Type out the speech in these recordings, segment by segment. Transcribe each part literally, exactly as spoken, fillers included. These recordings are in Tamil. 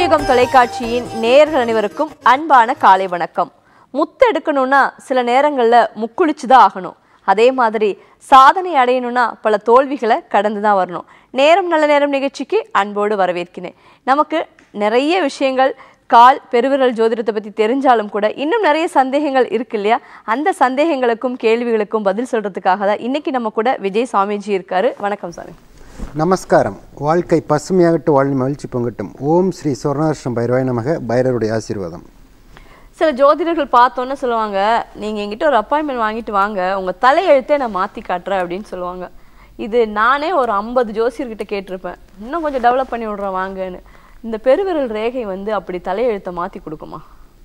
புதுயுகம் தொலைக்காட்சியின் நேயர்கள் அனைவருக்கும் அன்பான காலை வணக்கம். முத்து எடுக்கணும்னா சில நேரங்கள்ல முக்குளிச்சுதான் ஆகணும். அதே மாதிரி சாதனை அடையணும்னா பல தோல்விகளை கடந்து தான் வரணும். நேரம் நல்ல நேரம் நிகழ்ச்சிக்கு அன்போடு வரவேற்கிறேன். நமக்கு நிறைய விஷயங்கள் கால் பெருவிரல் ஜோதிடத்தை பற்றி தெரிஞ்சாலும் கூட இன்னும் நிறைய சந்தேகங்கள் இருக்கு இல்லையா? அந்த சந்தேகங்களுக்கும் கேள்விகளுக்கும் பதில் சொல்றதுக்காக தான் இன்னைக்கு நம்ம கூட விஜய் சாமிஜி இருக்காரு. வணக்கம் சாமி. நமஸ்காரம். வாழ்க்கை பசுமையாகட்டு வாழ்வி மகிழ்ச்சி பொங்கட்டும். ஓம் ஸ்ரீ சொர்ணாஷ்டம் பைரவாய் நமக. பைரவருடைய ஆசீர்வாதம். சில ஜோதிடர்கள் பார்த்தோன்னு சொல்லுவாங்க, நீங்கள் எங்கிட்ட ஒரு அப்பாயின்மெண்ட் வாங்கிட்டு வாங்க, உங்கள் தலையெழுத்தே நான் மாற்றி காட்டுறேன் அப்படின்னு சொல்லுவாங்க. இது நானே ஒரு ஐம்பது ஜோசியர்கிட்ட கேட்டிருப்பேன், இன்னும் கொஞ்சம் டெவலப் பண்ணி விட்றேன் வாங்கன்னு. இந்த பெருவிரல் ரேகை வந்து அப்படி தலையெழுத்தை மாற்றி கொடுக்குமா?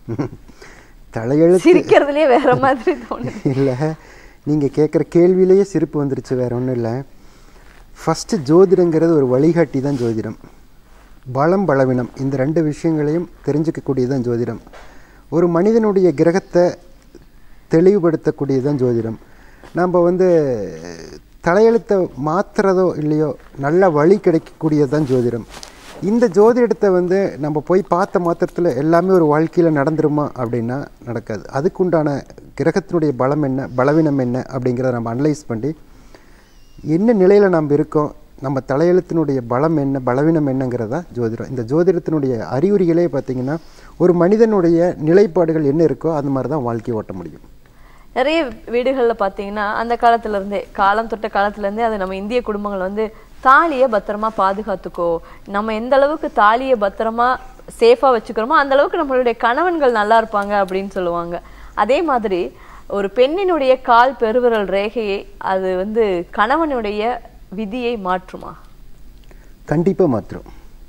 தலையெழுத்து சிரிக்கிறதுலேயே வேற மாதிரி தோணுது. இல்லை, நீங்கள் கேட்குற கேள்வியிலேயே சிரிப்பு வந்துருச்சு, வேற ஒன்றும் இல்லை. ஃபஸ்ட்டு ஜோதிடங்கிறது ஒரு வழிகாட்டி தான் ஜோதிடம். பலம் பலவீனம் இந்த ரெண்டு விஷயங்களையும் தெரிஞ்சுக்கக்கூடியதான் ஜோதிடம். ஒரு மனிதனுடைய கிரகத்தை தெளிவுபடுத்தக்கூடியதான் ஜோதிடம். நம்ம வந்து தலையெழுத்தை மாற்றுறதோ இல்லையோ நல்ல வழி கிடைக்கக்கூடியது தான் ஜோதிடம். இந்த ஜோதிடத்தை வந்து நம்ம போய் பார்த்த மாத்திரத்தில் எல்லாமே ஒரு வாழ்க்கையில் நடந்துருமா அப்படின்னா நடக்காது. அதுக்குண்டான கிரகத்தினுடைய பலம் என்ன பலவீனம் என்ன அப்படிங்கிறத நம்ம அனலைஸ் பண்ணி என்ன நிலையில் நாம் இருக்கோம், நம்ம தலையெழுத்தினுடைய பலம் என்ன பலவீனம் என்னங்கிறதா ஜோதிடம். இந்த ஜோதிடத்தினுடைய அறிகுறிகளே பார்த்திங்கன்னா ஒரு மனிதனுடைய நிலைப்பாடுகள் என்ன இருக்கோ அது மாதிரி தான் வாழ்க்கையை ஓட்ட முடியும். நிறைய வீடுகளில் பார்த்தீங்கன்னா அந்த காலத்துலேருந்தே காலம் தொட்ட காலத்துலேருந்தே அது நம்ம இந்திய குடும்பங்கள் வந்து தாலியை பத்திரமா பாதுகாத்துக்கோ, நம்ம எந்த அளவுக்கு தாலியை பத்திரமா சேஃபாக வச்சுக்கிறோமோ அந்த அளவுக்கு நம்மளுடைய கணவன்கள் நல்லா இருப்பாங்க அப்படின்னு சொல்லுவாங்க. அதே மாதிரி ஒரு பெண்ணினுடைய கால் பெருவிரல் ரேகையை அது வந்து கணவனுடைய விதியை மாற்றுமா? கண்டிப்பாக மாற்றும்.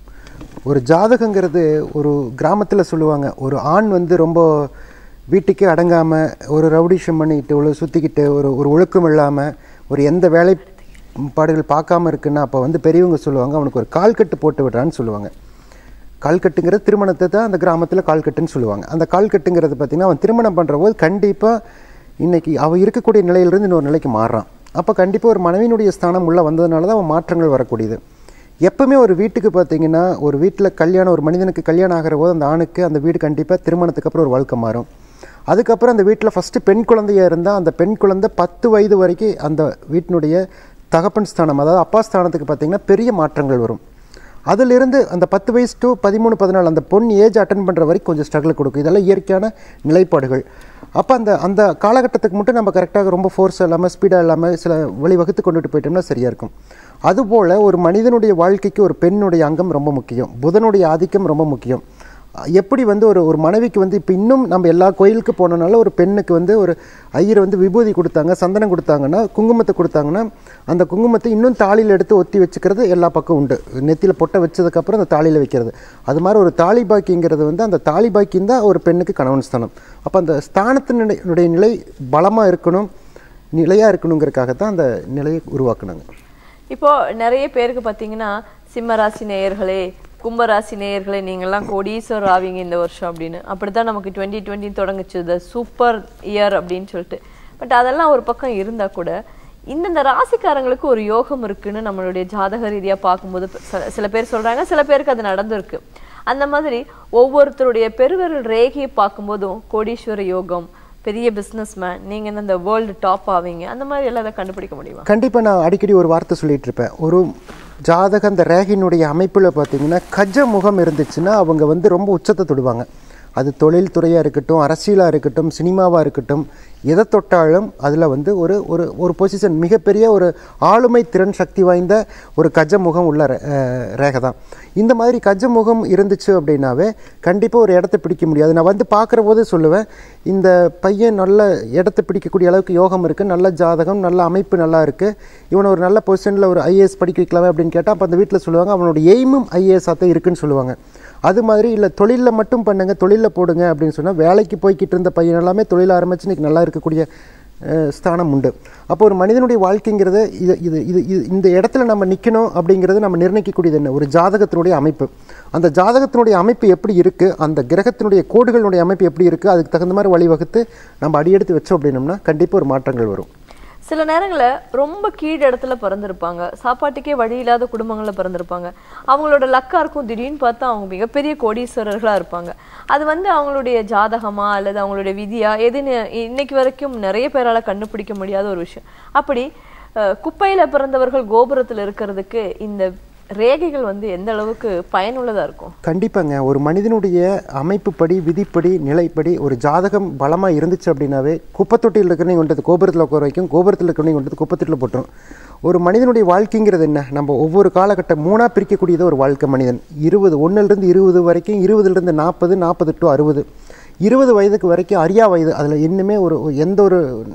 ஒரு ஜாதகங்கிறது ஒரு கிராமத்தில் சொல்லுவாங்க, ஒரு ஆண் வந்து ரொம்ப வீட்டுக்கே அடங்காமல் ஒரு ரவுடிஷம் பண்ணிக்கிட்டு ஒரு சுற்றிக்கிட்டு ஒரு ஒரு ஒழுக்கம் இல்லாமல் ஒரு எந்த வேலைப்பாடுகள் பார்க்காம இருக்குன்னா அப்போ வந்து பெரியவங்க சொல்லுவாங்க அவனுக்கு ஒரு கால்கட்டு போட்டு விடுறான்னு சொல்லுவாங்க. கால்கட்டுங்கிறது திருமணத்தை தான் அந்த கிராமத்தில் கால்கட்டுன்னு சொல்லுவாங்க. அந்த கால்கட்டுங்கிறது பார்த்திங்கன்னா அவன் திருமணம் பண்ணுற போது கண்டிப்பாக இன்றைக்கி அவன் இருக்கக்கூடிய நிலையிலிருந்து இன்னொரு நிலைக்கு மாறுறான். அப்போ கண்டிப்பாக ஒரு மனைவியினுடைய ஸ்தானம் உள்ளே வந்ததுனால தான் அவன் மாற்றங்கள் வரக்கூடியது. எப்பவுமே ஒரு வீட்டுக்கு பார்த்திங்கன்னா ஒரு வீட்டில் கல்யாணம் ஒரு மனிதனுக்கு கல்யாணம் ஆகிற போது அந்த ஆணுக்கு அந்த வீடு கண்டிப்பாக திருமணத்துக்கு அப்புறம் ஒரு வாழ்க்கை மாறும். அதுக்கப்புறம் அந்த வீட்டில் ஃபஸ்ட்டு பெண் குழந்தையாக இருந்தால் அந்த பெண் குழந்தை பத்து வயது வரைக்கும் அந்த வீட்டினுடைய தகப்பன் ஸ்தானம் அதாவது அப்பா ஸ்தானத்துக்கு பார்த்திங்கன்னா பெரிய மாற்றங்கள் வரும். அதிலிருந்து அந்த பத்து வயசு டு பதிமூணு பதினாலு அந்த பொன் ஏஜ் அட்டன் பண்ணுற வரைக்கும் கொஞ்சம் ஸ்ட்ரகிள் கொடுக்கும். இதெல்லாம் இயற்கையான நிலைப்பாடுகள். அப்போ அந்த அந்த காலகட்டத்துக்கு மட்டும் நம்ம கரெக்டாக ரொம்ப ஃபோர்ஸ் இல்லாமல் ஸ்பீடாக இல்லாமல் சில வழி வகுத்து கொண்டுட்டு போயிட்டோம்னா சரியாக இருக்கும். அதுபோல் ஒரு மனிதனுடைய வாழ்க்கைக்கு ஒரு பெண்ணுடைய அங்கம் ரொம்ப முக்கியம், புதனுடைய ஆதிக்கம் ரொம்ப முக்கியம். எப்படி வந்து ஒரு ஒரு மனைவிக்கு வந்து இப்போ இன்னும் நம்ம எல்லா கோயிலுக்கு போனனால ஒரு பெண்ணுக்கு வந்து ஒரு ஐயர் வந்து விபூதி கொடுத்தாங்க சந்தனம் கொடுத்தாங்கன்னா குங்குமத்தை கொடுத்தாங்கன்னா அந்த குங்குமத்தை இன்னும் தாலியில் எடுத்து ஒத்தி வச்சுக்கிறது எல்லா பக்கம் உண்டு. நெத்தியில் பொட்டை வச்சதுக்கப்புறம் அந்த தாலியில் வைக்கிறது. அது மாதிரி ஒரு தாலி பாக்கிங்கிறது வந்து அந்த தாலி பாக்கியம் தான் ஒரு பெண்ணுக்கு கணவன் ஸ்தானம். அப்போ அந்த ஸ்தானத்தினுடைய நிலை பலமாக இருக்கணும் நிலையாக இருக்கணுங்கிறதுக்காக தான் அந்த நிலையை உருவாக்குனாங்க. இப்போது நிறைய பேருக்கு பார்த்தீங்கன்னா சிம்மராசி நேயர்களே கும்பராசி நேயர்களே நீங்கள்லாம் கோடீஸ்வரர் ஆவீங்க இந்த வருஷம் அப்படின்னு அப்படி தான் நமக்கு டுவெண்ட்டி டுவெண்ட்டி தொடங்குச்சு, த சூப்பர் இயர் அப்படின்னு சொல்லிட்டு. பட் அதெல்லாம் ஒரு பக்கம் இருந்தால் கூட இந்தந்த ராசிக்காரங்களுக்கு ஒரு யோகம் இருக்குன்னு நம்மளுடைய ஜாதக ரீதியாக பார்க்கும்போது சில பேர் சொல்கிறாங்க, சில பேருக்கு அது நடந்திருக்கு. அந்த மாதிரி ஒவ்வொருத்தருடைய பெருவிரல் ரேகையை பார்க்கும்போதும் கோடீஸ்வர யோகம், பெரிய பிஸ்னஸ் மேன், நீங்கள் இந்த வேர்ல்டு டாப் ஆவீங்க, அந்த மாதிரி எல்லாம் அதை கண்டுபிடிக்க முடியுமா? கண்டிப்பாக. நான் அடிக்கடி ஒரு வார்த்தை சொல்லிட்டு இருப்பேன், ஒரு ஜாதக அந்த ரேகையினுடைய அமைப்பில் பார்த்திங்கன்னா கஜ முகம் இருந்துச்சுன்னா அவங்க வந்து ரொம்ப உச்சத்தை தொடுவாங்க. அது தொழில் துறையாக இருக்கட்டும், அரசியலாக இருக்கட்டும், சினிமாவாக இருக்கட்டும், எதை தொட்டாலும் அதில் வந்து ஒரு ஒரு ஒரு பொசிஷன் மிகப்பெரிய ஒரு ஆளுமை திறன் சக்தி வாய்ந்த ஒரு கஜ முகம் உள்ள ரேகை தான். இந்த மாதிரி கஜ முகம் இருந்துச்சு அப்படின்னாவே கண்டிப்பாக ஒரு இடத்த பிடிக்க முடியாது. நான் வந்து பார்க்குற போது சொல்லுவேன், இந்த பையன் நல்ல இடத்த பிடிக்கக்கூடிய அளவுக்கு யோகம் இருக்குது, நல்ல ஜாதகம், நல்ல அமைப்பு நல்லா இருக்குது, இவனை ஒரு நல்ல பொசிஷனில் ஒரு ஐஏஎஸ் படிக்க வைக்கலாமே அப்படின்னு கேட்டால் அப்போ அந்த வீட்டில் சொல்லுவாங்க அவனோட எய்மும் ஐஏஎஸ்ஸாக தான் இருக்குன்னு சொல்லுவாங்க. அது மாதிரி இல்லை தொழிலில் மட்டும் பண்ணுங்கள் தொழிலில் போடுங்க அப்படின்னு சொன்னால் வேலைக்கு போய்கிட்டு இருந்த பையன் எல்லாமே தொழில் ஆரம்பித்து இன்றைக்கி நல்லா இருக்கக்கூடிய ஸ்தானம் உண்டு. அப்போ ஒரு மனிதனுடைய வாழ்க்கைங்கிறது இது இது இது இது இந்த இடத்துல நம்ம நிற்கணும் அப்படிங்கிறது நம்ம நிர்ணயிக்கக்கூடியது என்ன, ஒரு ஜாதகத்தினுடைய அமைப்பு. அந்த ஜாதகத்தினுடைய அமைப்பு எப்படி இருக்குது, அந்த கிரகத்தினுடைய கோடுகளுடைய அமைப்பு எப்படி இருக்குது, அதுக்கு தகுந்த மாதிரி வழிவகுத்து நம்ம அடியெடுத்து வச்சோம் அப்படின்னோம்னா கண்டிப்பாக ஒரு மாற்றங்கள் வரும். சில நேரங்களில் ரொம்ப கீழ் இடத்துல பிறந்திருப்பாங்க, சாப்பாட்டுக்கே வழி இல்லாத குடும்பங்களில் பிறந்திருப்பாங்க. அவங்களோட லக்காக இருக்கும், திடீர்னு பார்த்தா அவங்க மிகப்பெரிய கோடீஸ்வரர்களாக இருப்பாங்க. அது வந்து அவங்களுடைய ஜாதகமா அல்லது அவங்களுடைய விதியா எதுன்னு இன்னைக்கு வரைக்கும் நிறைய பேரால் கண்டுபிடிக்க முடியாத ஒரு விஷயம். அப்படி குப்பையில பிறந்தவர்கள் கோபுரத்தில் இருக்கிறதுக்கு இந்த ரேகைகள் வந்து எந்த அளவுக்கு பயனுள்ளதா இருக்கும்? கண்டிப்பாங்க. ஒரு மனிதனுடைய அமைப்புப்படி, விதிப்படி, நிலைப்படி ஒரு ஜாதகம் பலமா இருந்துச்சு அப்படின்னாவே குப்பை தொட்டியில் இருக்கிறவங்க கொண்டது கோபுரத்தில் உட்கார வைக்கும், கோபுரத்தில் இருக்கிறவங்க கொண்டது குப்பத்தொட்டியில் போட்டுரும். ஒரு மனிதனுடைய வாழ்க்கைங்கிறது என்ன, நம்ம ஒவ்வொரு காலகட்டம் மூணா பிரிக்கக்கூடியது ஒரு வாழ்க்கை. மனிதன் இருபது ஒன்னுலேருந்து இருபது வரைக்கும், இருபதுலேருந்து நாற்பது, நாற்பது டு அறுபது, இருபது வயதுக்கு வரைக்கும் அரியா வயது. அதில் இன்னுமே ஒரு எந்த ஒரு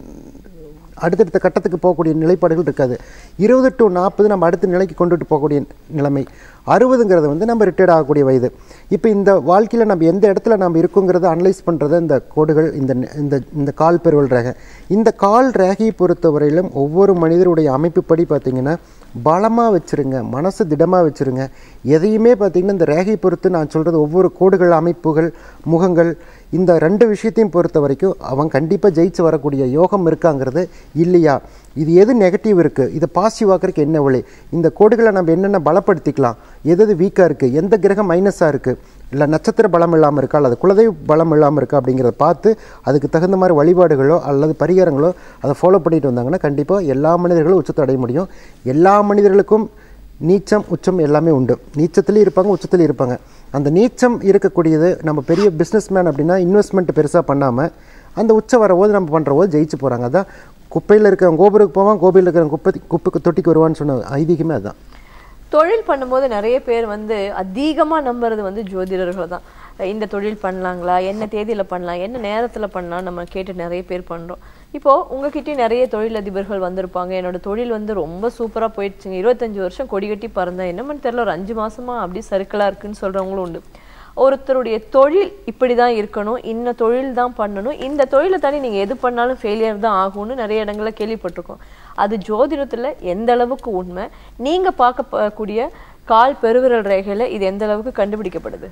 அடுத்தடுத்த கட்டத்துக்கு போகக்கூடிய நிலைப்பாடுகள் இருக்காது. இருபது டு நாற்பது நம்ம அடுத்த நிலைக்கு கொண்டுட்டு போகக்கூடிய நிலைமை. அறுபதுங்கிறது வந்து நம்ம ரிட்டையர்ட் ஆகக்கூடிய வயது. இப்போ இந்த வாழ்க்கையில் நம்ம எந்த இடத்துல நம்ம இருக்குங்கிறத அனலைஸ் பண்ணுறது இந்த கோடுகள், இந்த இந்த இந்த கால் பெருவல் ரேகை. இந்த கால் ரேகையை பொறுத்தவரையிலும் ஒவ்வொரு மனிதருடைய அமைப்புப்படி பார்த்திங்கன்னா பலமாக வச்சுருங்க, மனசு திடமாக வச்சுருங்க. எதையுமே பார்த்திங்கன்னா இந்த ரேகையை பொறுத்து நான் சொல்கிறது ஒவ்வொரு கோடுகள், அமைப்புகள், முகங்கள், இந்த ரெண்டு விஷயத்தையும் பொறுத்த வரைக்கும் அவன் கண்டிப்பாக ஜெயிச்சு வரக்கூடிய யோகம் இருக்காங்கிறது இல்லையா. இது எது நெகட்டிவ் இருக்குது, இதை பாசிட்டிவ் ஆக்கிறதுக்கு என்ன வழி, இந்த கோடுகளை நம்ம என்னென்ன பலப்படுத்திக்கலாம், எது எது வீக்காக இருக்குது, எந்த கிரகம் மைனஸாக இருக்குது, இல்லை நட்சத்திர பலம் இல்லாமல் இருக்கா அல்லது குலதெய்வ பலம் இல்லாமல் இருக்கா அப்படிங்கிறத பார்த்து அதுக்கு தகுந்த மாதிரி வழிபாடுகளோ அல்லது பரிகாரங்களோ அதை ஃபாலோ பண்ணிட்டு வந்தாங்கன்னா கண்டிப்பாக எல்லா மனிதர்களும் உச்சத்தை அடைய முடியும். எல்லா மனிதர்களுக்கும் நீச்சம் உச்சம் எல்லாமே உண்டு. நீச்சத்துலேயும் இருப்பாங்க, உச்சத்துலேயும் இருப்பாங்க. அந்த நீச்சம் இருக்கக்கூடியது நம்ம பெரிய பிஸ்னஸ் மேன் அப்படின்னா இன்வெஸ்ட்மெண்ட் பெருசாக பண்ணாமல் அந்த உச்சம் வரபோது நம்ம பண்ணுற போது ஜெயிச்சு போகிறாங்க. அதான் குப்பையில் இருக்கிற கோபுரத்துக்கு போவான், கோபையில் இருக்கிற குப்பை குப்பைக்கு தொட்டிக்கு வருவான்னு சொன்ன ஐதீகமே அதுதான். தொழில் பண்ணும்போது நிறைய பேர் வந்து அதிகமாக நம்புறது வந்து ஜோதிடர்கள் தான். இந்த தொழில் பண்ணலாங்களா, என்ன தேதியில் பண்ணலாம், என்ன நேரத்தில் பண்ணலாம் நம்ம கேட்டு நிறைய பேர் பண்ணுறோம். இப்போது உங்ககிட்டயும் நிறைய தொழிலதிபர்கள் வந்திருப்பாங்க. என்னோட தொழில் வந்து ரொம்ப சூப்பராக போயிடுச்சுங்க, இருபத்தஞ்சி வருஷம் கொடி கட்டி பறந்தேன், என்னமன்னு தெரியல, ஒரு அஞ்சு மாதமாக அப்படி சர்க்கிளாக இருக்குன்னு சொல்கிறவங்களும் உண்டு. ஒருத்தருடைய தொழில் இப்படி தான் இருக்கணும், இந்த தொழில் தான் பண்ணணும், இந்த தொழிலை தாண்டி நீங்கள் எது பண்ணாலும் ஃபெயிலியர் தான் ஆகும்னு நிறைய இடங்களில் கேள்விப்பட்டிருக்கோம். அது ஜோதிடத்தில் எந்த அளவுக்கு உண்மை, நீங்கள் பார்க்கக்கூடிய கால் பெருவிரல் ரேகையில் இது எந்த அளவுக்கு கண்டுபிடிக்கப்படுது?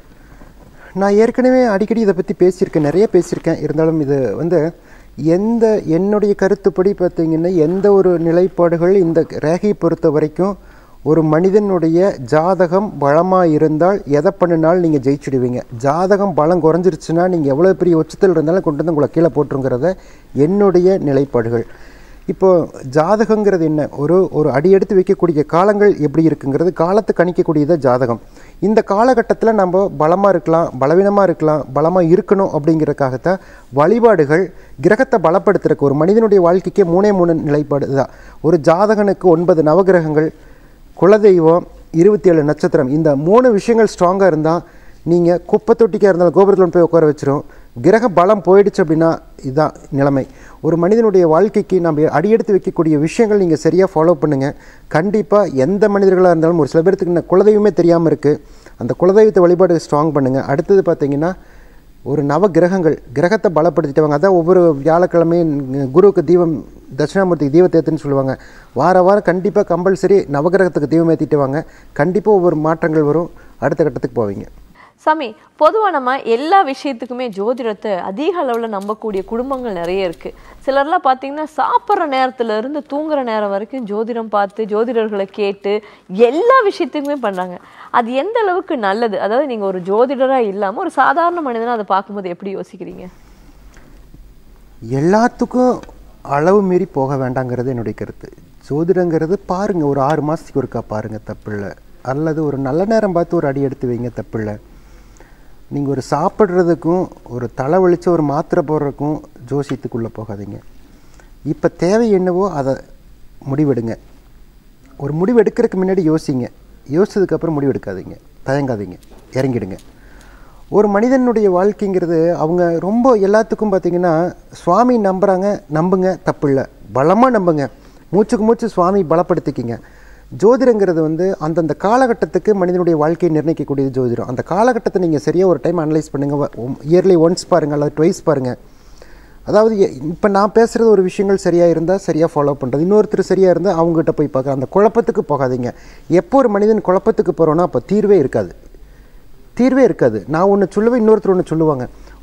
நான் ஏற்கனவே அடிக்கடி இதை பற்றி பேசியிருக்கேன், நிறைய பேசியிருக்கேன். இருந்தாலும் இது வந்து எந்த என்னுடைய கருத்துப்படி பார்த்திங்கன்னா எந்த ஒரு நிலைப்பாடுகள் இந்த ரேகையை பொறுத்த வரைக்கும் ஒரு மனிதனுடைய ஜாதகம் பலமாக இருந்தால் எதை பண்ணினாலும் நீங்கள் ஜெயிச்சுடுவீங்க. ஜாதகம் பலம் குறைஞ்சிருச்சுன்னா நீங்கள் எவ்வளோ பெரிய உச்சத்தில் இருந்தாலும் கொண்டு வந்து உங்களை கீழே போட்டுருங்கிறத என்னுடைய நிலைப்பாடுகள். இப்போது ஜாதகங்கிறது என்ன, ஒரு ஒரு அடி எடுத்து வைக்கக்கூடிய காலங்கள் எப்படி இருக்குங்கிறது காலத்தை கணிக்கக்கூடியது ஜாதகம். இந்த காலகட்டத்தில் நம்ம பலமாக இருக்கலாம், பலவீனமாக இருக்கலாம், பலமாக இருக்கணும் அப்படிங்கிறதுக்காகத்தான் வழிபாடுகள் கிரகத்தை பலப்படுத்துறதுக்கு. ஒரு மனிதனுடைய வாழ்க்கைக்கே மூணே மூணு நிலைப்பாடு தான். ஒரு ஜாதகனுக்கு ஒன்பது நவகிரகங்கள், குலதெய்வம், இருபத்தி ஏழு நட்சத்திரம், இந்த மூணு விஷயங்கள் ஸ்ட்ராங்காக இருந்தால் நீங்கள் குப்பை தொட்டிக்காக இருந்தாலும் கோபுரத்தில் போய் உட்கார வச்சிரும். கிரக பலம் போயிடுச்சு அப்படின்னா இதுதான் நிலைமை. ஒரு மனிதனுடைய வாழ்க்கைக்கு நம்ம அடியெடுத்து வைக்கக்கூடிய விஷயங்கள் நீங்கள் சரியாக ஃபாலோ பண்ணுங்கள். கண்டிப்பாக எந்த மனிதர்களாக இருந்தாலும் ஒரு சில பேர்த்துக்கு குலதெய்வமே தெரியாமல் இருக்குது, அந்த குலதெய்வத்தை வழிபாடு ஸ்ட்ராங் பண்ணுங்கள். அடுத்தது பார்த்திங்கன்னா ஒரு நவ கிரகங்கள், கிரகத்தை பலப்படுத்திட்டவங்க. அதான் ஒவ்வொரு வியாழக்கிழமையும் குருவுக்கு தீபம், தட்சிணாமூர்த்திக்கு தீபத்தை ஏற்றுன்னு சொல்லுவாங்க. வார வாரம் கண்டிப்பாக கம்பல்சரி நவகிரகத்துக்கு தீபம் ஏற்றிட்டு வாங்க. கண்டிப்பாக ஒவ்வொரு மாற்றங்கள் வரும், அடுத்த கட்டத்துக்கு போவீங்க. சாமி, பொதுவாக நம்ம எல்லா விஷயத்துக்குமே ஜோதிடத்தை அதிக அளவில் நம்பக்கூடிய குடும்பங்கள் நிறைய இருக்குது. சிலர்லாம் பார்த்தீங்கன்னா சாப்பிட்ற நேரத்துல இருந்து தூங்குற நேரம் வரைக்கும் ஜோதிடம் பார்த்து ஜோதிடர்களை கேட்டு எல்லா விஷயத்துக்குமே பண்ணுறாங்க. அது எந்த அளவுக்கு நல்லது? அதாவது நீங்கள் ஒரு ஜோதிடராக இல்லாமல் ஒரு சாதாரண மனிதனாக அதை பார்க்கும்போது எப்படி யோசிக்கிறீங்க? எல்லாத்துக்கும் அளவு மீறி போக வேண்டாங்கிறது என்னுடைய கருத்து. ஜோதிடங்கிறது பாருங்கள், ஒரு ஆறு மாதத்துக்கு ஒருக்கா பாருங்கள், தப்பில்லை. அல்லது ஒரு நல்ல நேரம் பார்த்து ஒரு அடி எடுத்து வைங்க, தப்பில்லை. நீங்கள் ஒரு சாப்பிட்றதுக்கும் ஒரு தலை வலிச்சு ஒரு மாத்திரை போடுறதுக்கும் ஜோசியத்துக்குள்ளே போகாதீங்க. இப்போ தேவை என்னவோ அதை முடிவெடுங்க. ஒரு முடிவு எடுக்கிறதுக்கு முன்னாடி யோசிங்க, யோசிச்சதுக்கப்புறம் முடிவு எடுக்காதீங்க, தயங்காதீங்க, இறங்கிடுங்க. ஒரு மனிதனுடைய வாழ்க்கைங்கிறது அவங்க ரொம்ப எல்லாத்துக்கும் பார்த்திங்கன்னா சுவாமி நம்புகிறாங்க, நம்புங்க, தப்பில்லை, பலமாக நம்புங்க, மூச்சுக்கு மூச்சு சுவாமி பலப்படுத்திக்கிங்க. ஜோதிடங்கிறது வந்து அந்தந்த காலகட்டத்துக்கு மனிதனுடைய வாழ்க்கையை நிர்ணயிக்கக்கூடியது ஜோதிடம். அந்த காலகட்டத்தை நீங்கள் சரியாக ஒரு டைம் அனலைஸ் பண்ணுங்கள். இயர்லி ஒன்ஸ் பாருங்கள் அல்லது ட்வைஸ் பாருங்கள். அதாவது இப்போ நான் பேசுகிறது ஒரு விஷயங்கள் சரியாக இருந்தால் சரியாக ஃபாலோ பண்ணுறது, இன்னொருத்தர் சரியாக இருந்தால் அவங்ககிட்ட போய் பார்க்க. அந்த குழப்பத்துக்கு போகாதீங்க. எப்போ ஒரு மனிதன் குழப்பத்துக்கு போகிறோன்னா அப்போ தீர்வே இருக்காது, தீர்வே இருக்காது. நான் ஒன்று சொல்லுவேன், இன்னொருத்தர் ஒன்று சொல்லுவாங்க.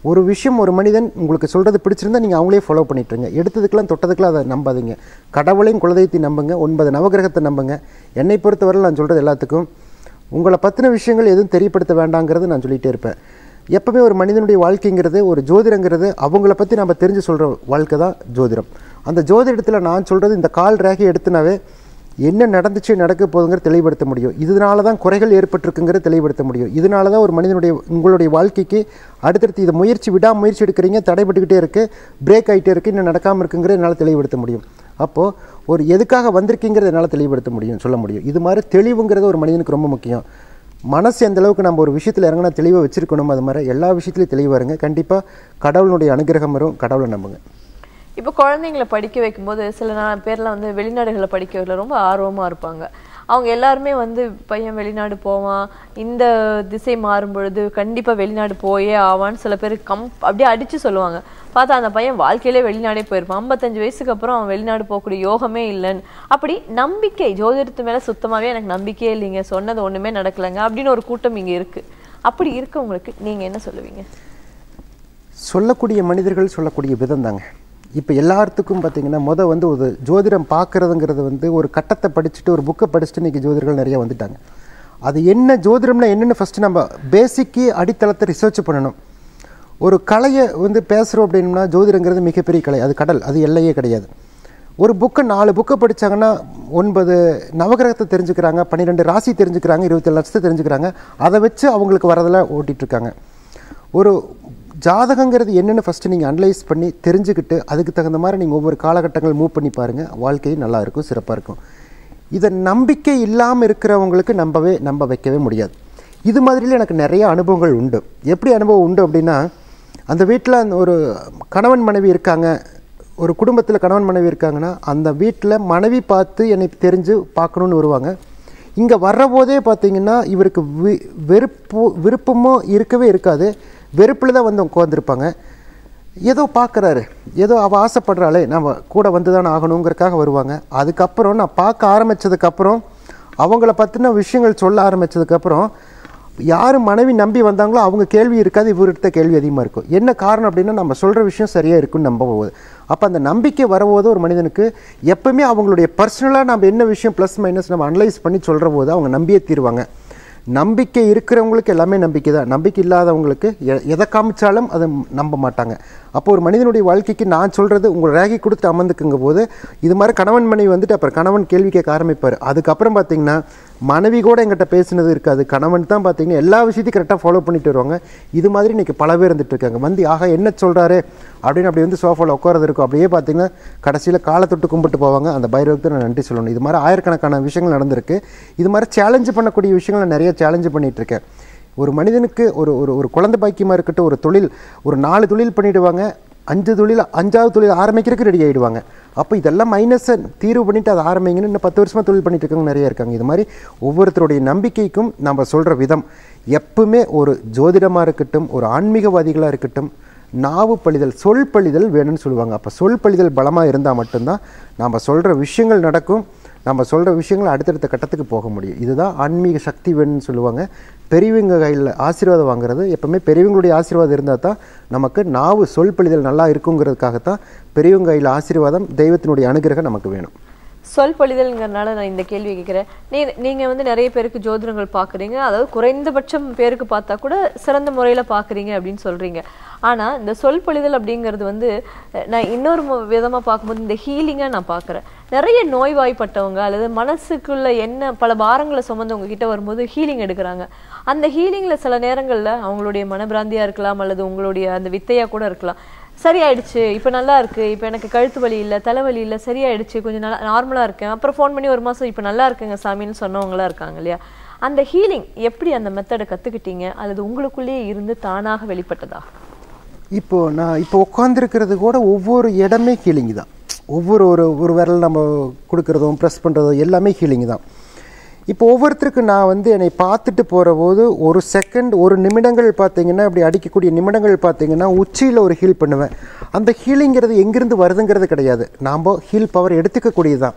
ஒரு விஷயம் ஒரு மனிதன் உங்களுக்கு சொல்கிறது பிடிச்சிருந்தா நீங்கள் அவங்களே ஃபாலோ பண்ணிட்டுருங்க. எடுத்ததுக்கெல்லாம் தொட்டதுக்கெல்லாம் அதை நம்பாதீங்க. கடவுளையும் குலதெய்வத்தை நம்புங்க, ஒன்பது நவகிரகத்தை நம்புங்க. என்னை பொறுத்தவரை நான் சொல்கிறது எல்லாத்துக்கும் உங்களை பற்றின விஷயங்கள் எதுவும் தெரியப்படுத்த வேண்டாங்கிறது நான் சொல்லிகிட்டே இருப்பேன். எப்பவுமே ஒரு மனிதனுடைய வாழ்க்கைங்கிறது ஒரு ஜோதிடங்கிறது அவங்கள பற்றி நம்ம தெரிஞ்சு சொல்கிற வாழ்க்கை தான் ஜோதிடம். அந்த ஜோதிடத்தில் நான் சொல்கிறது இந்த கால் ரேகை எடுத்துனாவே என்ன நடந்துச்சு நடக்க போகுதுங்கிற தெளிவுபடுத்த முடியும். இதனால தான் குறைகள் ஏற்பட்டிருக்குங்கிறத தெளிவுபடுத்த முடியும். இதனால தான் ஒரு மனிதனுடைய உங்களுடைய வாழ்க்கைக்கு அடுத்தடுத்து இதை முயற்சி விடா முயற்சி எடுக்கிறீங்க, தடைப்பட்டுக்கிட்டே இருக்குது, பிரேக் ஆகிட்டே இருக்குது, இன்னும் நடக்காமல் இருக்குங்கிறத என்னால் தெளிவுபடுத்த முடியும். அப்போது ஒரு எதுக்காக வந்திருக்கீங்கிறத என்னால் தெளிவுபடுத்த முடியும், சொல்ல முடியும். இது மாதிரி தெளிவுங்கிறது ஒரு மனிதனுக்கு ரொம்ப முக்கியம். மனசு எந்த அளவுக்கு நம்ம ஒரு விஷயத்தில் இறங்கினா தெளிவாக வச்சுருக்கணும், அது மாதிரி எல்லா விஷயத்துலையும் தெளிவாக இருங்க. கண்டிப்பாக கடவுளுடைய அனுகிரகம் வரும், கடவுளை நம்புங்க. இப்போ குழந்தைங்களை படிக்க வைக்கும்போது சில நாள் பேர்லாம் வந்து வெளிநாடுகளில் படிக்க வைக்கல ரொம்ப ஆர்வமாக இருப்பாங்க. அவங்க எல்லாருமே வந்து பையன் வெளிநாடு போவான், இந்த திசை மாறும் பொழுது கண்டிப்பாக வெளிநாடு போயே ஆவான்னு சில பேர் கம் அப்படியே அடித்து சொல்லுவாங்க. பார்த்தா அந்த பையன் வாழ்க்கையிலே வெளிநாடே போயிருப்பான். ஐம்பத்தஞ்சு வயசுக்கு அப்புறம் அவன் வெளிநாடு போகக்கூடிய யோகமே இல்லைன்னு. அப்படி நம்பிக்கை ஜோதிடத்து மேலே சுத்தமாகவே எனக்கு நம்பிக்கையே இல்லைங்க, சொன்னது ஒன்றுமே நடக்கலைங்க அப்படின்னு ஒரு கூட்டம் இங்கே இருக்குது. அப்படி இருக்கவங்களுக்கு நீங்கள் என்ன சொல்லுவீங்க? சொல்லக்கூடிய மனிதர்கள் சொல்லக்கூடிய விதம் தாங்க. இப்போ எல்லாத்துக்கும் பார்த்தீங்கன்னா மொதல் வந்து ஒரு ஜோதிடம் பார்க்குறதுங்கிறது வந்து ஒரு கட்டத்தை படிச்சுட்டு ஒரு புக்கை படிச்சுட்டு இன்றைக்கி ஜோதிடர்கள் நிறையா வந்துட்டாங்க. அது என்ன ஜோதிடம்னா என்னென்னு ஃபஸ்ட்டு நம்ம பேசிக்கு அடித்தளத்தை ரிசர்ச் பண்ணணும். ஒரு கலையை வந்து பேசுகிறோம் அப்படின்னா ஜோதிடங்கிறது மிகப்பெரிய கலை, அது கடல், அது எல்லையே கிடையாது. ஒரு புக்கை நாலு புக்கை படித்தாங்கன்னா ஒன்பது நவகிரகத்தை தெரிஞ்சுக்கிறாங்க, பன்னிரெண்டு ராசி தெரிஞ்சுக்கிறாங்க, இருபத்தேழு லட்சத்தை தெரிஞ்சுக்கிறாங்க. அதை வச்சு அவங்களுக்கு வரதெல்லாம் ஓட்டிகிட்ருக்காங்க. ஒரு ஜாதகங்கிறது என்னென்னு ஃபஸ்ட்டு நீங்கள் அனலைஸ் பண்ணி தெரிஞ்சுக்கிட்டு அதுக்கு தகுந்த மாதிரி நீங்கள் ஒவ்வொரு காலகட்டங்கள் மூவ் பண்ணி பாருங்கள், வாழ்க்கை நல்லா இருக்கும், சிறப்பாக இருக்கும். இதை நம்பிக்கை இல்லாமல் இருக்கிறவங்களுக்கு நம்பவே நம்ப வைக்கவே முடியாது. இது மாதிரில எனக்கு நிறைய அனுபவங்கள் உண்டு. எப்படி அனுபவம் உண்டு அப்படின்னா, அந்த வீட்டில் ஒரு கணவன் மனைவி இருக்காங்க, ஒரு குடும்பத்தில் கணவன் மனைவி இருக்காங்கன்னா அந்த வீட்டில் மனைவி பார்த்து என்னை தெரிஞ்சு பார்க்கணுன்னு வருவாங்க. இங்கே வர்ற போதே பார்த்தீங்கன்னா இவருக்கு வி வெறுப்பு விருப்பமோ இருக்கவே இருக்காது, வெறுப்பில் தான் வந்து உட்காந்துருப்பாங்க. ஏதோ பார்க்குறாரு, ஏதோ அவள் ஆசைப்படுறாளே நம்ம கூட வந்து தானே ஆகணுங்கிறக்காக வருவாங்க. அதுக்கப்புறம் நான் பார்க்க ஆரம்பித்ததுக்கப்புறம் அவங்கள பற்றின விஷயங்கள் சொல்ல ஆரம்பித்ததுக்கப்புறம் யார் மனைவி நம்பி வந்தாங்களோ அவங்க கேள்வி இருக்காது, இவர்கிட்ட கேள்வி அதிகமாக இருக்கும். என்ன காரணம் அப்படின்னா நம்ம சொல்கிற விஷயம் சரியாக இருக்குன்னு நம்ப போகுது. அப்போ அந்த நம்பிக்கை வரபோது ஒரு மனிதனுக்கு எப்போவுமே அவங்களுடைய பர்சனலாக நம்ம என்ன விஷயம் ப்ளஸ் மைனஸ் நம்ம அனலைஸ் பண்ணி சொல்கிற போது அவங்க நம்பியே தீருவாங்க. நம்பிக்கை இருக்கிறவங்களுக்கு எல்லாமே நம்பிக்கை தான், நம்பிக்கை இல்லாதவங்களுக்கு எதை காமிச்சாலும் அதை நம்ப மாட்டாங்க. அப்போ ஒரு மனிதனுடைய வாழ்க்கைக்கு நான் சொல்கிறது உங்களை ரேகை கொடுத்து அமர்ந்துக்குங்க போது இது மாதிரி கணவன் மனைவி வந்துட்டு அப்புறம் கணவன் கேள்வி கேட்க ஆரம்பிப்பார். அதுக்கப்புறம் பார்த்தீங்கன்னா மனைவி கூட எங்கிட்ட பேசினது இருக்காது, கணவன் தான் பார்த்தீங்கன்னா எல்லா விஷயத்தையும் கரெக்டாக ஃபாலோ பண்ணிட்டு வருவாங்க. இது மாதிரி இன்றைக்கி பல பேர் இருந்துட்டு இருக்காங்க. வந்து ஆக என்ன சொல்கிறாரு அப்படின்னு அப்படி வந்து சோஃபாவில் உட்காரது இருக்கும். அப்படியே பார்த்தீங்கன்னா கடைசியில் காலை தொட்டு கும்பிட்டு போவாங்க. அந்த பைரவருக்கு நான் நன்றி சொல்லணும். இது மாதிரி ஆயிரக்கணக்கான விஷயங்கள் நடந்திருக்கு. இது மாதிரி சேலஞ்சு பண்ணக்கூடிய விஷயங்கள் நான் நிறைய சேலஞ்சு பண்ணிகிட்ருக்கேன். ஒரு மனிதனுக்கு ஒரு ஒரு ஒரு குழந்தை பாக்கியமாக இருக்கட்டும், ஒரு தொழில் ஒரு நாலு தொழில் பண்ணிவிடுவாங்க, அஞ்சு தொழில் அஞ்சாவது தொழில் ஆரம்பிக்கிறதுக்கு ரெடி ஆகிடுவாங்க. அப்போ இதெல்லாம் மைனஸை தீர்வு பண்ணிவிட்டு அதை ஆரம்பிங்கன்னு இன்னும் பத்து வருஷமாக தொழில் பண்ணிட்டு இருக்கவங்க நிறைய இருக்காங்க. இது மாதிரி ஒவ்வொருத்தருடைய நம்பிக்கைக்கும் நம்ம சொல்கிற விதம் எப்பவுமே ஒரு ஜோதிடமாக இருக்கட்டும், ஒரு ஆன்மீகவாதிகளாக இருக்கட்டும், நாவு பழிதல் சொல் பழிதல் வேணும்னு சொல்லுவாங்க. அப்போ சொல் பழிதல் பலமாக இருந்தால் மட்டும்தான் நம்ம சொல்கிற விஷயங்கள் நடக்கும், நம்ம சொல்கிற விஷயங்கள் அடுத்தடுத்த கட்டத்துக்கு போக முடியும். இதுதான் ஆன்மீக சக்தி வேணும்னு சொல்லுவாங்க. பெரியவங்க கையில் ஆசீர்வாதம் வாங்குறது எப்போவுமே பெரியவங்களுடைய ஆசீர்வாதம் இருந்தால் தான் நமக்கு நாவு சொல் பழிதல் நல்லா இருக்குங்கிறதுக்காகத்தான் பெரியவங்க கையில் ஆசீர்வாதம், தெய்வத்தினுடைய அனுகிரகம் நமக்கு வேணும். சொல் பழிதல்ங்கிறனால நான் இந்த கேள்வி கேட்குறேன். நீ நீங்கள் வந்து நிறைய பேருக்கு ஜோதிடங்கள் பார்க்குறீங்க, அதாவது குறைந்தபட்சம் பேருக்கு பார்த்தா கூட சிறந்த முறையில் பார்க்குறீங்க அப்படின்னு சொல்கிறீங்க. ஆனால் இந்த சொல் பழிதல் அப்படிங்கிறது வந்து நான் இன்னொரு விதமாக பார்க்கும்போது இந்த ஹீலிங்காக நான் பார்க்குறேன். நிறைய நோய்வாய்ப்பட்டவங்க அல்லது மனசுக்குள்ள என்ன பல பாரங்களை சுமந்தவங்க கிட்ட வரும்போது ஹீலிங் எடுக்கிறாங்க. அந்த ஹீலிங்கில் சில நேரங்களில் அவங்களுடைய மனபிராந்தியாக இருக்கலாம் அல்லது உங்களுடைய அந்த வித்தையாக கூட இருக்கலாம். சரியாயிடுச்சு, இப்போ நல்லா இருக்குது, இப்போ எனக்கு கழுத்து வலி இல்லை, தலைவலி இல்லை, சரியாயிடுச்சு, கொஞ்சம் நல்லா நார்மலாக இருக்கேன், அப்புறம் ஃபோன் பண்ணி ஒரு மாதம் இப்போ நல்லா இருக்குங்க சாமின்னு சொன்னவங்களாம் இருக்காங்க இல்லையா? அந்த ஹீலிங் எப்படி அந்த மெத்தடை கற்றுக்கிட்டீங்க அல்லது உங்களுக்குள்ளேயே இருந்து தானாக வெளிப்பட்டதா? இப்போது நான் இப்போ உட்காந்துருக்கிறது கூட ஒவ்வொரு இடமே ஹீலிங் தான். ஒவ்வொரு ஒரு ஒரு விரல் நம்ம கொடுக்குறதும் ப்ரெஸ் பண்ணுறதும் எல்லாமே ஹீலிங் தான். இப்போ ஒவ்வொருத்தருக்கு நான் வந்து என்னை பார்த்துட்டு போகிற போது ஒரு செகண்ட் ஒரு நிமிடங்கள் பார்த்தீங்கன்னா அப்படி அடிக்கக்கூடிய நிமிடங்கள் பார்த்தீங்கன்னா உச்சியில் ஒரு ஹீல் பண்ணுவேன். அந்த ஹீலிங்கிறது எங்கேருந்து வருதுங்கிறது கிடையாது, நாம் ஹீல் பவர் எடுத்துக்கக்கூடியது தான்.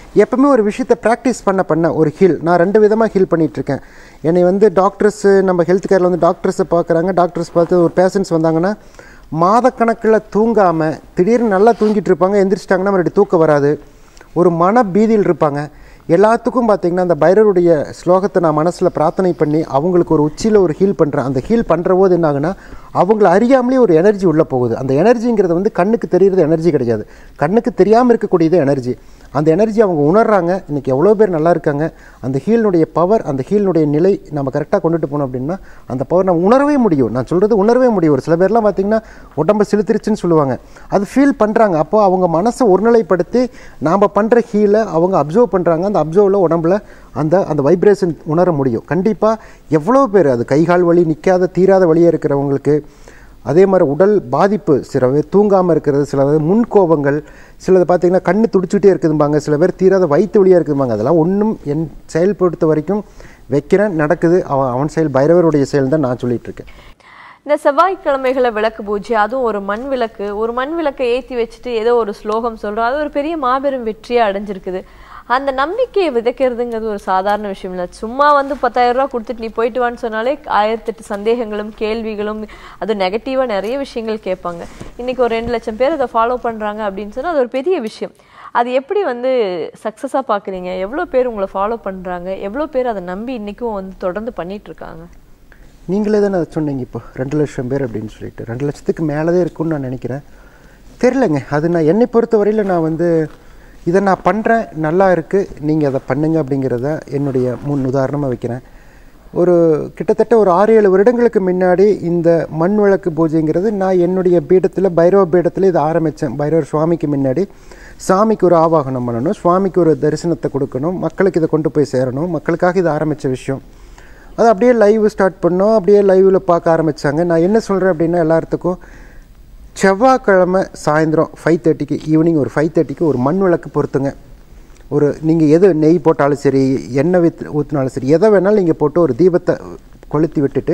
எப்பவுமே ஒரு விஷயத்தை ப்ராக்டிஸ் பண்ண பண்ண ஒரு ஹீல். நான் ரெண்டு விதமாக ஹீல் பண்ணிகிட்ருக்கேன். என்னை வந்து டாக்டர்ஸு நம்ம ஹெல்த் கேரில் வந்து டாக்டர்ஸை பார்க்குறாங்க. டாக்டர்ஸ் பார்த்து ஒரு பேஷண்ட்ஸ் வந்தாங்கன்னா மாதக்கணக்கில் தூங்காமல் திடீர்னு நல்லா தூங்கிட்டு இருப்பாங்க. எந்திரிச்சிட்டாங்கன்னா மறுபடியும் தூக்கம் வராது, ஒரு மன பீதியில் இருப்பாங்க. எல்லாத்துக்கும் பார்த்திங்கன்னா அந்த பைரவருடைய ஸ்லோகத்தை நான் மனசில் பிரார்த்தனை பண்ணி அவங்களுக்கு ஒரு உச்சியில் ஒரு ஹீல் பண்ணுறேன். அந்த ஹீல் பண்ணுற போது என்ன ஆகுனா அவங்கள அறியாமலே ஒரு எனர்ஜி உள்ளே போகுது. அந்த எனர்ஜிங்கிறது வந்து கண்ணுக்கு தெரிகிறது எனர்ஜி கிடையாது, கண்ணுக்கு தெரியாமல் இருக்கக்கூடியது எனர்ஜி. அந்த எனர்ஜி அவங்க உணர்றாங்க. இன்றைக்கி எவ்வளோ பேர் நல்லா இருக்காங்க. அந்த ஹீலினுடைய பவர், அந்த ஹீலினுடைய நிலை நம்ம கரெக்டாக கொண்டுட்டு போனோம் அப்படின்னா அந்த பவர் நம்ம உணரவே முடியும். நான் சொல்கிறது உணரவே முடியும். ஒரு சில பேர்லாம் பார்த்திங்கன்னா உடம்பு சிலுத்திருச்சுன்னு சொல்லுவாங்க, அது ஃபீல் பண்ணுறாங்க. அப்போது அவங்க மனசை ஒருநிலைப்படுத்தி நாம் பண்ணுற ஹீலை அவங்க அப்சர்வ் பண்ணுறாங்க. அந்த அப்சர்வில் உடம்புல அந்த அந்த வைப்ரேஷன் உணர முடியும். கண்டிப்பாக எவ்வளோ பேர் அது கைகால் வலி நிற்காத தீராத வழியாக இருக்கிறவங்களுக்கு, அதே மாதிரி உடல் பாதிப்பு, சில பேர் தூங்காமல் இருக்கிறது, சில பேர் முன்கோபங்கள், சிலது பார்த்திங்கன்னா கண்ணு துடிச்சுட்டே இருக்குதும்பாங்க, சில பேர் தீராத வயிற்று வழியாக இருக்குதும்பாங்க. அதெல்லாம் ஒன்றும் என் செயல்படுத்த வரைக்கும் வைக்கிறேன், நடக்குது. அவன் அவன் செயல் பைரவருடைய செயல் தான் நான் சொல்லிகிட்ருக்கேன். இந்த செவ்வாய்க்கிழமைகளை விளக்கு பூஜை, அதுவும் ஒரு மண் விளக்கு, ஒரு மண் விளக்கை ஏற்றி வச்சுட்டு ஏதோ ஒரு ஸ்லோகம் சொல்கிறோம், அது ஒரு பெரிய மாபெரும் வெற்றியாக அடைஞ்சிருக்குது. அந்த நம்பிக்கையை விதைக்கிறதுங்கிறது ஒரு சாதாரண விஷயம் இல்லை. சும்மா வந்து பத்தாயிரம் ரூபா கொடுத்துட்டு நீ போயிட்டு வான்னு சொன்னாலே ஆயிரத்தெட்டு சந்தேகங்களும் கேள்விகளும், அது நெகட்டிவாக நிறைய விஷயங்கள் கேட்பாங்க. இன்றைக்கி ஒரு ரெண்டு லட்சம் பேர் அதை ஃபாலோ பண்ணுறாங்க அப்படின்னு சொன்னால் அது ஒரு பெரிய விஷயம். அது எப்படி வந்து சக்ஸஸாக பார்க்குறீங்க? எவ்வளோ பேர் உங்களை ஃபாலோ பண்ணுறாங்க? எவ்வளோ பேர் அதை நம்பி இன்றைக்கும் வந்து தொடர்ந்து பண்ணிகிட்ருக்காங்க? நீங்களே தானே அதை சொன்னீங்க இப்போ ரெண்டு லட்சம் பேர் அப்படின்னு சொல்லிட்டு. ரெண்டு லட்சத்துக்கு மேலே தான் இருக்குன்னு நான் நினைக்கிறேன். தெரிலங்க, அது நான் என்னை பொறுத்த வரையில் நான் வந்து இதை நான் பண்ணுறேன், நல்லா இருக்குது, நீங்கள் அதை பண்ணுங்க அப்படிங்கிறத என்னுடைய முன் உதாரணமாக வைக்கிறேன். ஒரு கிட்டத்தட்ட ஒரு ஆறு ஏழு வருடங்களுக்கு முன்னாடி இந்த மண் விளக்கு பூஜைங்கிறது நான் என்னுடைய பீடத்தில், பைரவ பீடத்தில் இதை ஆரம்பித்தேன். பைரவர் சுவாமிக்கு முன்னாடி சாமிக்கு ஒரு ஆவாகனம் பண்ணணும், சுவாமிக்கு ஒரு தரிசனத்தை கொடுக்கணும், மக்களுக்கு இதை கொண்டு போய் சேரணும், மக்களுக்காக இதை ஆரம்பித்த விஷயம். அது அப்படியே லைவ் ஸ்டார்ட் பண்ணோம், அப்படியே லைவில் பார்க்க ஆரம்பித்தாங்க. நான் என்ன சொல்கிறேன் அப்படின்னா எல்லாத்துக்கும், செவ்வாய்க்கிழமை சாயந்தரம் ஃபைவ் தேர்ட்டிக்கு ஈவினிங் ஒரு ஃபைவ் தேர்ட்டிக்கு ஒரு மண் விளக்கு பொறுத்துங்க. ஒரு நீங்கள் எது நெய் போட்டாலும் சரி, எண்ணெய் வித் ஊற்றினாலும் சரி, எதை வேணாலும் நீங்கள் போட்டு ஒரு தீபத்தை கொளுத்தி விட்டுட்டு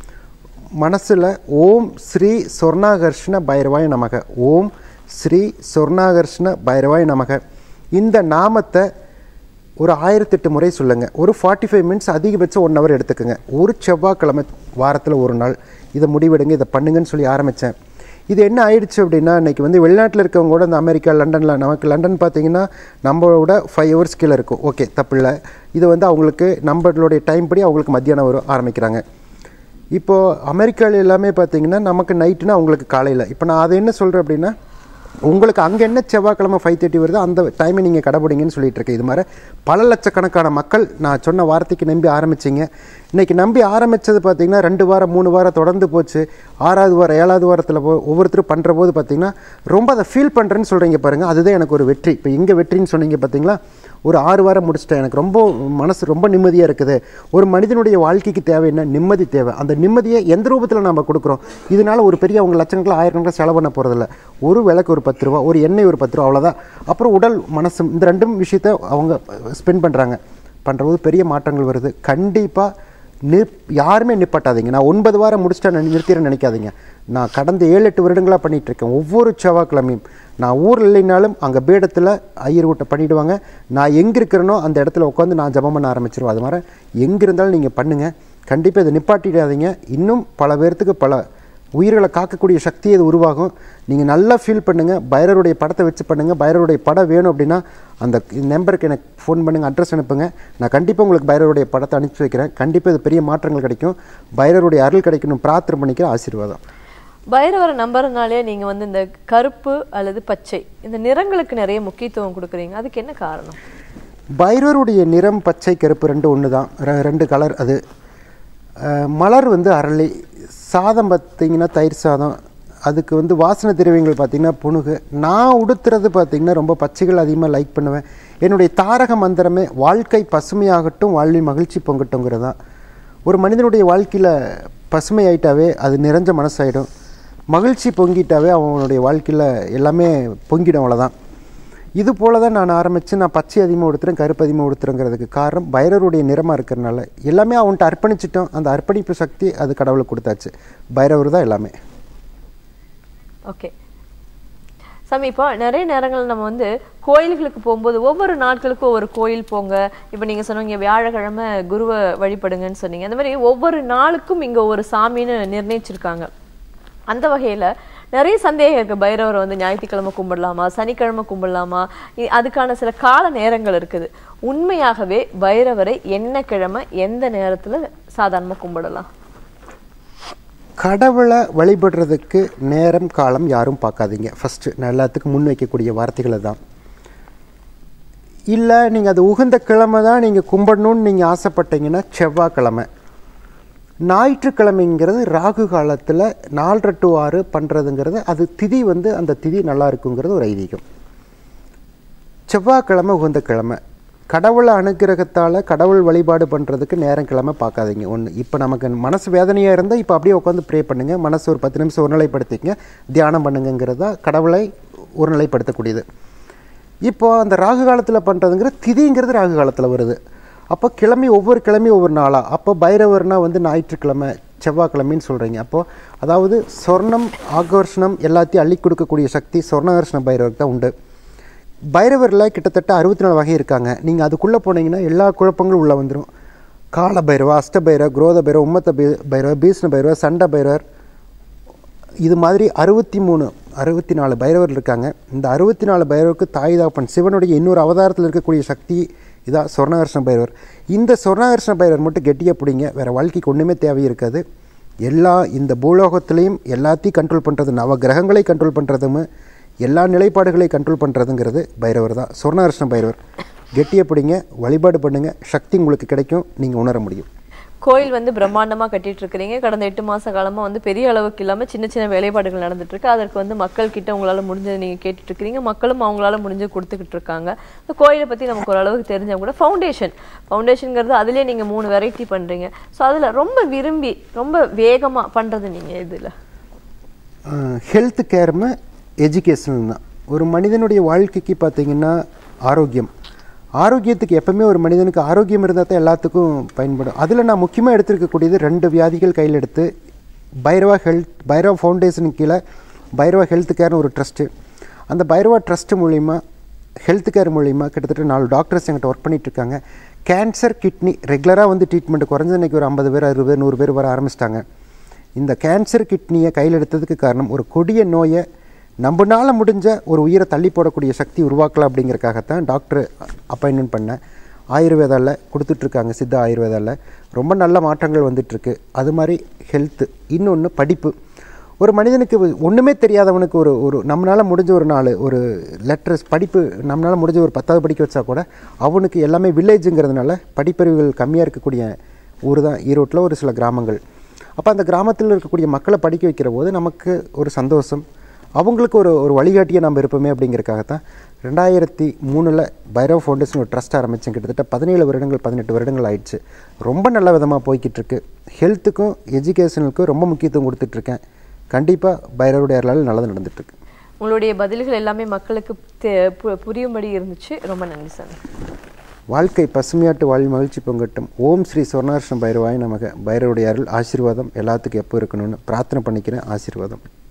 மனசில் ஓம் ஸ்ரீ சொர்ணாகர்ஷ்ண பைரவாய நமக, ஓம் ஸ்ரீ சொர்ணாகர்ஷ்ண பைரவாய நமக இந்த நாமத்தை ஒரு ஆயிரத்தெட்டு முறை சொல்லுங்கள். ஒரு ஃபார்ட்டி ஃபைவ் மினிட்ஸ் அதிகபட்சம் ஒன் ஹவர் எடுத்துக்கோங்க. ஒரு செவ்வாய்க்கிழமை வாரத்தில் ஒரு நாள் இதை முடிவெடுங்க, இதை பண்ணுங்கன்னு சொல்லி ஆரம்பித்தேன். இது என்ன ஆயிடுச்சு அப்படின்னா, இன்றைக்கி வந்து வெளிநாட்டில் இருக்கவங்க கூட இந்த அமெரிக்கா, லண்டனில், நமக்கு லண்டன் பார்த்திங்கன்னா நம்மளோட ஃபைவ் ஹவர்ஸ் கீழே இருக்கும். ஓகே, தப்பு இல்லை. இது வந்து அவங்களுக்கு நம்மளுடைய டைம் படி அவங்களுக்கு மத்தியானம் வரும் ஆரம்பிக்கிறாங்க. இப்போது அமெரிக்காவில் எல்லாமே பார்த்திங்கன்னா நமக்கு நைட்டுன்னா அவங்களுக்கு காலையில். இப்போ நான் அதை என்ன சொல்கிறேன் அப்படின்னா, உங்களுக்கு அங்கே என்ன செவ்வாய்க்கிழமை ஃபைவ் தேர்ட்டி வருதோ அந்த டைமை நீங்கள் கடைபிடிங்கன்னு சொல்லிட்டு இருக்கேன். இது மாதிரி பல லட்சக்கணக்கான மக்கள் நான் சொன்ன வார்த்தைக்கு நம்பி ஆரம்பிச்சிங்க. இன்றைக்கி நம்பி ஆரம்பித்தது பார்த்திங்கன்னா ரெண்டு வாரம் மூணு வாரம் தொடர்ந்து போச்சு. ஆறாவது வாரம் ஏழாவது வாரத்தில் போ ஒவ்வொருத்தரும் பண்ணுற போது பார்த்திங்கன்னா ரொம்ப அதை ஃபீல் பண்ணுறேன்னு சொல்கிறீங்க பாருங்கள், அதுதான் எனக்கு ஒரு வெற்றி. இப்போ இங்கே வெற்றின்னு சொன்னீங்க பார்த்திங்களா, ஒரு ஆறு வாரம் முடிச்சிட்டேன், எனக்கு ரொம்ப மனசு ரொம்ப நிம்மதியாக இருக்குது. ஒரு மனிதனுடைய வாழ்க்கைக்கு தேவை என்ன? நிம்மதி தேவை. அந்த நிம்மதியை எந்த ரூபத்தில் நம்ம கொடுக்குறோம்? இதனால் ஒரு பெரிய அவங்க லட்சக்கணக்கில் ஆயிரக்கணக்கில் செலவு பண்ண போகிறதில்ல. ஒரு விளக்கு ஒரு பத்து ரூபா, ஒரு எண்ணெய் ஒரு பத்து ரூபா, அவ்வளோதான். அப்புறம் உடல் மனசு இந்த ரெண்டும் விஷயத்தை அவங்க ஸ்பெண்ட் பண்ணுறாங்க. பண்ணுறபோது பெரிய மாற்றங்கள் வருது. கண்டிப்பாக நி யாருமே நிப்பாட்டாதீங்க. நான் ஒன்பது வாரம் முடிச்சுட்டா நான் நிறுத்திறேன்னு நினைக்காதீங்க. நான் கடந்த ஏழு எட்டு வருடங்களாக பண்ணிகிட்ருக்கேன். ஒவ்வொரு செவ்வாய்க்கிழமையும் நான் ஊரில் இல்லைனாலும் அங்கே பீடத்தில் ஐயர் வீட்டை பண்ணிவிடுவாங்க. நான் எங்கே இருக்கிறேனோ அந்த இடத்துல உட்காந்து நான் ஜபம் பண்ண ஆரம்பிச்சிருவேன். அது மாதிரி எங்கே இருந்தாலும் நீங்கள் பண்ணுங்கள். கண்டிப்பாக இதை நிப்பாட்டிடாதீங்க. இன்னும் பல பேர்த்துக்கு பல உயிர்களை காக்கக்கூடிய சக்தி அது உருவாகும். நீங்கள் நல்லா ஃபீல் பண்ணுங்கள். பைரவருடைய படத்தை வச்சு பண்ணுங்கள். பைரவருடைய படம் வேணும் அப்படின்னா அந்த நம்பருக்கு எனக்கு ஃபோன் பண்ணுங்கள், அட்ரஸ் அனுப்புங்க. நான் கண்டிப்பாக உங்களுக்கு பைரவருடைய படத்தை அனுப்பிச்சி வைக்கிறேன். கண்டிப்பாக இது பெரிய மாற்றங்கள் கிடைக்கும். பைரவருடைய அருள் கிடைக்கணும் பிரார்த்தனை பண்ணிக்கிற ஆசீர்வாதம். பைரவரை நம்புறதுனாலே நீங்கள் வந்து இந்த கருப்பு அல்லது பச்சை இந்த நிறங்களுக்கு நிறைய முக்கியத்துவம் கொடுக்குறீங்க, அதுக்கு என்ன காரணம்? பைரவருடைய நிறம் பச்சை கருப்பு ரெண்டு ஒன்று தான், ரெண்டு கலர். அது மலர் வந்து அரளி, சாதம் பார்த்திங்கன்னா தயிர் சாதம், அதுக்கு வந்து வாசனை திரவியங்கள் பார்த்திங்கன்னா புணுகு. நான் உடுத்துறது பார்த்திங்கன்னா ரொம்ப பச்சைகள் அதிகமாக லைக் பண்ணுவேன். என்னுடைய தாரக மந்திரமே வாழ்க்கை பசுமையாகட்டும், வாழ்வில் மகிழ்ச்சி பொங்கட்டுங்கிறது தான். ஒரு மனிதனுடைய வாழ்க்கையில் பசுமை ஆகிட்டாவே அது நிறைஞ்ச மனசாயிடும். மகிழ்ச்சி பொங்கிட்டாவே அவனுடைய வாழ்க்கையில் எல்லாமே பொங்கிடும், அவ்வளோதான். இது போல தான் நான் ஆரம்பித்து நான் பச்சை அதிகமாக உடுத்துறேன், கருப்பு அதிகமாக உடுத்துறேங்கிறதுக்கு காரணம் பைரவருடைய நிறமாக இருக்கிறனால. எல்லாமே அவன்கிட்ட அர்ப்பணிச்சிட்டோம். அந்த அர்ப்பணிப்பு சக்தி அது கடவுளுக்கு கொடுத்தாச்சு. பைரவர் தான் எல்லாமே. ஓகே, சாமி இப்போ நிறைய நேரங்கள் நம்ம வந்து கோயில்களுக்கு போகும்போது ஒவ்வொரு நாட்களுக்கும் ஒவ்வொரு கோயில் போங்க, இப்போ நீங்கள் சொன்னீங்க வியாழக்கிழமை குருவை வழிபடுங்கன்னு சொன்னீங்க, அந்த மாதிரி ஒவ்வொரு நாளுக்கும் இங்கே ஒரு சாமின்னு நிர்ணயிச்சிருக்காங்க. அந்த வகையில் நிறைய சந்தேகம் இருக்குது. பைரவரை வந்து ஞாயிற்றுக்கிழமை கும்பிடலாமா, சனிக்கிழமை கும்பிடலாமா, அதுக்கான சில கால நேரங்கள் இருக்குது. உண்மையாகவே பைரவரை என்ன கிழமை எந்த நேரத்தில் சாதாரணமாக கும்பிடலாம்? கடவுளை வழிபடுறதுக்கு நேரம் காலம் யாரும் பார்க்காதீங்க. ஃபஸ்ட்டு நான் எல்லாத்துக்கும் முன் வைக்கக்கூடிய வார்த்தைகளை தான். இல்லை நீங்கள் அது உகந்த கிழமை தான் நீங்கள் கும்பிடணும்னு நீங்கள் ஆசைப்பட்டீங்கன்னா செவ்வாய்க்கிழமை. ஞாயிற்றுக்கிழமைங்கிறது ராகு காலத்தில் நாலரை டு ஆறு பண்ணுறதுங்கிறது அது திதி வந்து அந்த திதி நல்லா இருக்குங்கிறது ஒரு ஐதீகம். செவ்வாய்க்கிழமை உகந்த கிழமை. கடவுளை அனுகிரகத்தால் கடவுள் வழிபாடு பண்ணுறதுக்கு நேரம் கிழமை பார்க்காதீங்க. ஒன்று, இப்போ நமக்கு மனசு வேதனையாக இருந்தால் இப்போ அப்படியே உட்காந்து ப்ரே பண்ணுங்கள், மனசு ஒரு பத்து நிமிஷம் ஒருநிலைப்படுத்திக்கங்க, தியானம் பண்ணுங்கிறது தான் கடவுளை ஒருநிலைப்படுத்தக்கூடியது. இப்போது அந்த ராகு காலத்தில் பண்ணுறதுங்கிற திதிங்கிறது ராகு காலத்தில் வருது. அப்போ கிழமை ஒவ்வொரு கிழமையும் ஒவ்வொரு நாளாக. அப்போ பைரவர்னா வந்து ஞாயிற்றுக்கிழமை செவ்வாய்க்கிழமைன்னு சொல்கிறீங்க. அப்போது அதாவது சொர்ணம் ஆகர்ஷணம் எல்லாத்தையும் அள்ளி கொடுக்கக்கூடிய சக்தி சொர்ணாகர்ஷண பைரவருக்கு தான் உண்டு. பைரவரில் கிட்டத்தட்ட அறுபத்தி நாலு வகை இருக்காங்க. நீங்கள் அதுக்குள்ளே போனீங்கன்னா எல்லா குழப்பங்களும் உள்ளே வந்துடும். கால பைரவா, அஷ்ட பைரவர், குரோத பைரவர், உம்மத்த பைரவர், பீஷ்ண பைரவர், சண்ட பைரவர், இது மாதிரி அறுபத்தி மூணு அறுபத்தி நாலு பைரவர் இருக்காங்க. இந்த அறுபத்தி நாலு பைரவருக்கு தாய் தாப்பன் சிவனுடைய இன்னொரு அவதாரத்தில் இருக்கக்கூடிய சக்தி இதான் சொர்ணாகர்ஷண பைரவர். இந்த சொர்ணாகர்ஷண பைரவர் மட்டும் கெட்டியாக பிடிங்க, வேறு வாழ்க்கைக்கு ஒன்றுமே தேவை இருக்காது. எல்லா இந்த பூலோகத்திலையும் எல்லாத்தையும் கண்ட்ரோல் பண்ணுறது, நவ கிரகங்களை கண்ட்ரோல் பண்ணுறதும் எல்லா நிலைப்பாடுகளை கண்ட்ரோல் பண்ணுறதுங்கிறது பைரவர் தான். சொர்ணாகர்ஷண பைரவர் கெட்டியாக பிடிங்க, வழிபாடு பண்ணுங்கள், சக்தி உங்களுக்கு கிடைக்கும், நீங்கள் உணர முடியும். கோயில் வந்து பிரம்மாண்டமாக கட்டிட்டு இருக்கிறீங்க. கடந்த எட்டு மாத காலமாக வந்து பெரிய அளவுக்கு இல்லாமல் சின்ன சின்ன வேலைப்பாடுகள் நடந்துட்டு இருக்கு. அதற்கு வந்து மக்கள் கிட்ட உங்களால் முடிஞ்சதை நீங்கள் கேட்டுட்டு இருக்கிறீங்க, மக்களும் அவங்களால முடிஞ்சு கொடுத்துக்கிட்டு இருக்காங்க. இந்த கோயிலை பற்றி நமக்கு ஓரளவுக்கு தெரிஞ்சவங்க கூட ஃபவுண்டேஷன் ஃபவுண்டேஷனுங்கிறது அதுலேயே நீங்கள் மூணு வெரைட்டி பண்ணுறீங்க. ஸோ அதில் ரொம்ப விரும்பி ரொம்ப வேகமாக பண்ணுறது நீங்கள் இதில் ஹெல்த் கேருமே எஜுகேஷன் தான். ஒரு மனிதனுடைய வாழ்க்கைக்கு பார்த்தீங்கன்னா ஆரோக்கியம், ஆரோக்கியத்துக்கு எப்பவுமே ஒரு மனிதனுக்கு ஆரோக்கியம் இருந்தால் தான் எல்லாத்துக்கும் பயன்படும். அதில் நான் முக்கியமாக எடுத்துருக்கக்கூடியது ரெண்டு வியாதிகள் கையில் எடுத்து பைரவா ஹெல்த் பைரவா ஃபவுண்டேஷனுக்கு கீழே பைரவா ஹெல்த் கேர்னு ஒரு ட்ரஸ்ட்டு. அந்த பைரவா ட்ரஸ்ட்டு மூலிமா ஹெல்த் கேர் மூலிமா கிட்டத்தட்ட நாலு டாக்டர்ஸ் என்கிட்ட ஒர்க் பண்ணிகிட்ருக்காங்க. கேன்சர் கிட்னி ரெகுலராக வந்து ட்ரீட்மெண்ட் குறைஞ்ச இன்றைக்கி ஒரு ஐம்பது பேர் அறுபது பேர் நூறு பேர் வர ஆரம்பிச்சிட்டாங்க. இந்த கேன்சர் கிட்னியை கையில் எடுத்ததுக்கு காரணம் ஒரு கொடிய நோயை நம்மளால முடிஞ்ச ஒரு உயிரை தள்ளி போடக்கூடிய சக்தி உருவாக்கலாம் அப்படிங்கிறக்காகத்தான் டாக்டர் அப்பாயின்மெண்ட் பண்ணேன். ஆயுர்வேதாவில் கொடுத்துட்ருக்காங்க, சித்தா ஆயுர்வேதாவில் ரொம்ப நல்ல மாற்றங்கள் வந்துட்டுருக்கு. அது மாதிரி ஹெல்த்து. இன்னொன்று படிப்பு. ஒரு மனிதனுக்கு ஒன்றுமே தெரியாதவனுக்கு ஒரு ஒரு நம்மளால் முடிஞ்ச ஒரு நாலு ஒரு லெட்டர்ஸ் படிப்பு நம்மளால் முடிஞ்ச ஒரு பத்தாவது படிக்க வச்சா கூட அவனுக்கு எல்லாமே வில்லேஜுங்கிறதுனால படிப்பறிவுகள் கம்மியாக இருக்கக்கூடிய ஊர் தான் ஈரோட்டில் ஒரு சில கிராமங்கள். அப்போ அந்த கிராமத்தில் இருக்கக்கூடிய மக்களை படிக்க வைக்கிற போது நமக்கு ஒரு சந்தோஷம், அவங்களுக்கு ஒரு ஒரு வழிகாட்டியை நம்ம இருப்போமே அப்படிங்கிறக்காகத்தான் ரெண்டாயிரத்தி மூணில் பைரவ் ஃபவுண்டேஷன் ஒரு ட்ரஸ்ட் ஆரம்பித்தேன். கிட்டத்தட்ட பதினேழு வருடங்கள் பதினெட்டு வருடங்கள் ஆயிடுச்சு. ரொம்ப நல்ல விதமாக போய்கிட்டு இருக்கு. ஹெல்த்துக்கும் எஜுகேஷனுக்கும் ரொம்ப முக்கியத்துவம் கொடுத்துட்ருக்கேன். கண்டிப்பாக பைரவருடைய அருளால் நல்லது நடந்துட்டுருக்கு. உங்களுடைய பதில்கள் எல்லாமே மக்களுக்கு புரியும்படி இருந்துச்சு. ரொம்ப நன்றி சார். வாழ்க்கை பசுமையாட்டு வாழ் மகிழ்ச்சி பொங்கட்டும். ஓம் ஸ்ரீ சொர்ணாகர்ஷண பைரவாய் நமக. பைரவருடைய அருள் ஆசீர்வாதம் எல்லாத்துக்கும் எப்போ இருக்கணும்னு பிரார்த்தனை பண்ணிக்கிறேன். ஆசீர்வாதம்.